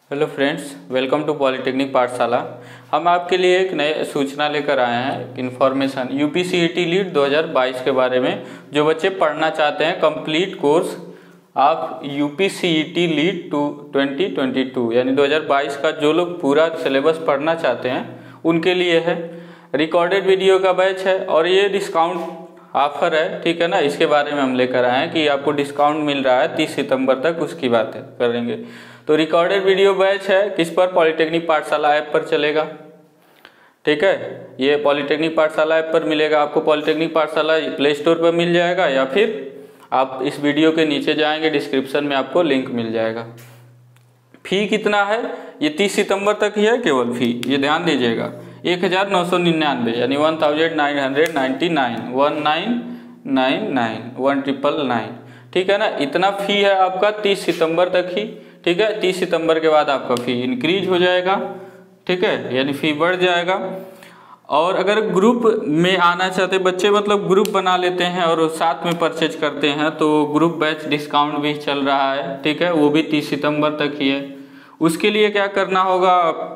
Hello friends, welcome to polytechnic Pathshala. हम आपके लिए एक नए सूचना लेकर आए हैं, इन्फॉर्मेशन यूपीसीईटी लीड 2022 के बारे में। जो बच्चे पढ़ना चाहते हैं complete course of UPCET lead 2022 यानी 2022 का जो लोग पूरा सिलेबस पढ़ना चाहते हैं उनके लिए है। रिकॉर्डेड वीडियो का बैच है और ये डिस्काउंट ऑफर है, ठीक है ना। इसके बारे में हम लेकर आए हैं कि आपको डिस्काउंट मिल रहा है 30 सितंबर तक, उसकी बात करेंगे। तो रिकॉर्डेड वीडियो बैच है, किस पर? पॉलिटेक्निक पाठशाला ऐप पर चलेगा, ठीक है। ये पॉलिटेक्निक पाठशाला ऐप पर मिलेगा आपको। पॉलिटेक्निक पाठशाला प्ले स्टोर पर मिल जाएगा या फिर आप इस वीडियो के नीचे जाएंगे, डिस्क्रिप्शन में आपको लिंक मिल जाएगा। फी कितना है? ये 30 सितंबर तक ही है केवल फी, ये ध्यान दीजिएगा। 1999 यानी 1999 ठीक है ना। इतना फी है आपका 30 सितंबर तक ही, ठीक है। 30 सितंबर के बाद आपका फी इंक्रीज हो जाएगा, ठीक है, यानी फी बढ़ जाएगा। और अगर ग्रुप में आना चाहते बच्चे, मतलब ग्रुप बना लेते हैं और साथ में परचेज करते हैं, तो ग्रुप बैच डिस्काउंट भी चल रहा है, ठीक है। वो भी 30 सितंबर तक ही है। उसके लिए क्या करना होगा?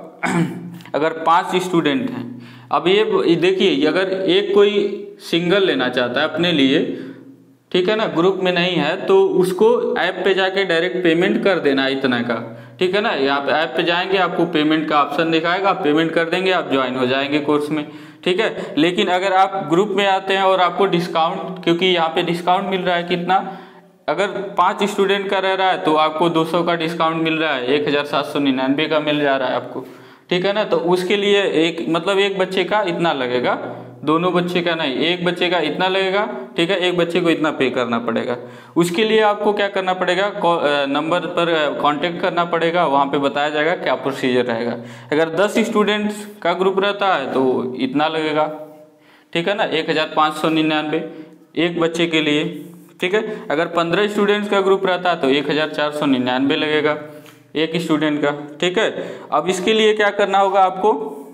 अगर 5 स्टूडेंट हैं, अब ये देखिए, अगर एक कोई सिंगल लेना चाहता है अपने लिए, ठीक है ना, ग्रुप में नहीं है, तो उसको ऐप पे जाके डायरेक्ट पेमेंट कर देना इतना का, ठीक है ना। आप ऐप पे जाएंगे, आपको पेमेंट का ऑप्शन दिखाएगा, आप पेमेंट कर देंगे, आप ज्वाइन हो जाएंगे कोर्स में, ठीक है। लेकिन अगर आप ग्रुप में आते हैं और आपको डिस्काउंट, क्योंकि यहाँ पे डिस्काउंट मिल रहा है कितना, अगर 5 स्टूडेंट का रह रहा है तो आपको 200 का डिस्काउंट मिल रहा है, 1799 का मिल जा रहा है आपको, ठीक है ना। तो उसके लिए एक बच्चे का इतना लगेगा, दोनों बच्चे का नहीं, एक बच्चे का इतना लगेगा, ठीक है। एक बच्चे को इतना पे करना पड़ेगा। उसके लिए आपको क्या करना पड़ेगा? नंबर पर कांटेक्ट करना पड़ेगा, वहाँ पे बताया जाएगा क्या प्रोसीजर रहेगा। अगर 10 स्टूडेंट्स का ग्रुप रहता है तो इतना लगेगा, ठीक है ना, 1599 एक बच्चे के लिए, ठीक है। अगर 15 स्टूडेंट्स का ग्रुप रहता है तो 1499 लगेगा एक स्टूडेंट का, ठीक है। अब इसके लिए क्या करना होगा? आपको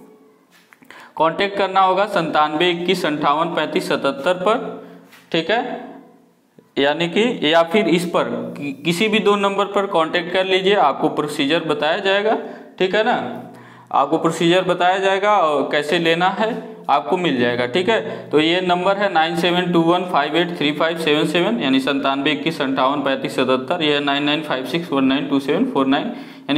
कांटेक्ट करना होगा 9721583577 पर, ठीक है, यानी कि या फिर इस पर किसी भी 2 नंबर पर कांटेक्ट कर लीजिए। आपको प्रोसीजर बताया जाएगा, ठीक है ना। आपको प्रोसीजर बताया जाएगा और कैसे लेना है आपको मिल जाएगा, ठीक है। तो ये नंबर है 9721583577 यानी 9721583577। ये 9956192749 यानी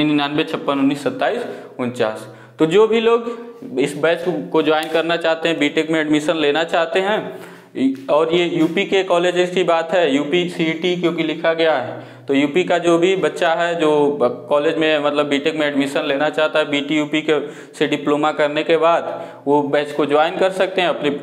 9956192749। तो जो भी लोग इस बैच को ज्वाइन करना चाहते हैं, बीटेक में एडमिशन लेना चाहते हैं, और ये यूपी के कॉलेजेस की बात है, यूपीसीईटी क्योंकि लिखा गया है, तो यूपी का जो भी बच्चा है जो कॉलेज में मतलब बीटेक में एडमिशन लेना चाहता है, बीटीयूपी के से डिप्लोमा करने के बाद वो बैच को ज्वाइन कर सकते हैं, अपने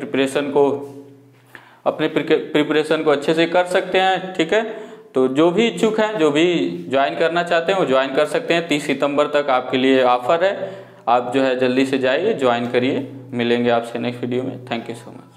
प्रिपरेशन को अच्छे से कर सकते हैं, ठीक है। तो जो भी इच्छुक हैं, जो भी ज्वाइन करना चाहते हैं वो ज्वाइन कर सकते हैं। 30 सितंबर तक आपके लिए ऑफर है, आप जो है जल्दी से जाइए, ज्वाइन करिए। मिलेंगे आपसे नेक्स्ट वीडियो में। Thank you so much.